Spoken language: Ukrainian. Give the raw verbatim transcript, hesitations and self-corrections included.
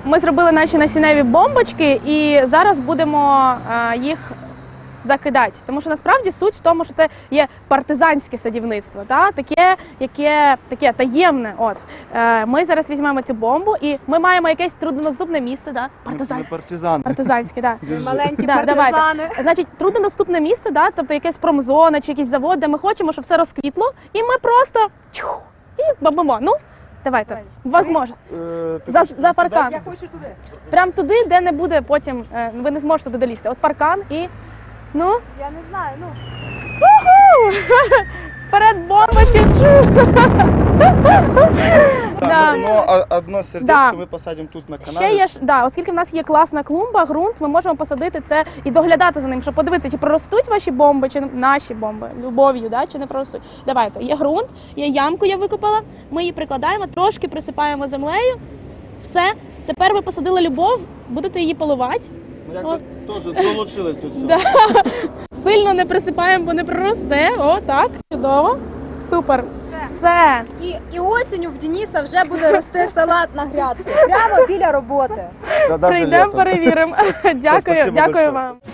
Ми зробили наші насінневі бомбочки і зараз будемо е, їх закидати. Тому що насправді суть в тому, що це є партизанське садівництво, та? Таке, яке, таке таємне. От. Е, ми зараз візьмемо цю бомбу і ми маємо якесь труднодоступне місце, да? Партизан. партизани. Партизанське, так. Маленькі Да, партизани. давайте. Значить, труднодоступне місце, да? Тобто якась промзона чи якийсь завод, де ми хочемо, щоб все розквітло, і ми просто чух, і бомбимо. Ну, давайте, возможно. Е, ти За, хочеш за паркан. Я хочу туди. Прям туди, де не буде потім, е, ви не зможете туди долізти. От паркан і, ну, Я не знаю, ну. вперед бомбочки, чу! Так, Да. заодно а- одно сердечко Да. ми посадимо тут на каналі. Ще є ж, да, оскільки в нас є класна клумба, ґрунт, ми можемо посадити це і доглядати за ним, щоб подивитися, чи проростуть ваші бомби, чи не- наші бомби, любов'ю, да, чи не проростуть. Давайте, є ґрунт, є ямку, я викопала, ми її прикладаємо, трошки присипаємо землею, все. Тепер ви посадили любов, будете її поливати. Ну, якби теж долучились до цього. Да. Сильно не присипаємо, бо не проросте. О, так, чудово. Супер. Все. Все. І, і осінню в Дениса вже буде рости салат на грядки. Прямо біля роботи. Да, даже Прийдемо, літом. перевіримо. Дякую, спасибо дякую большое. вам.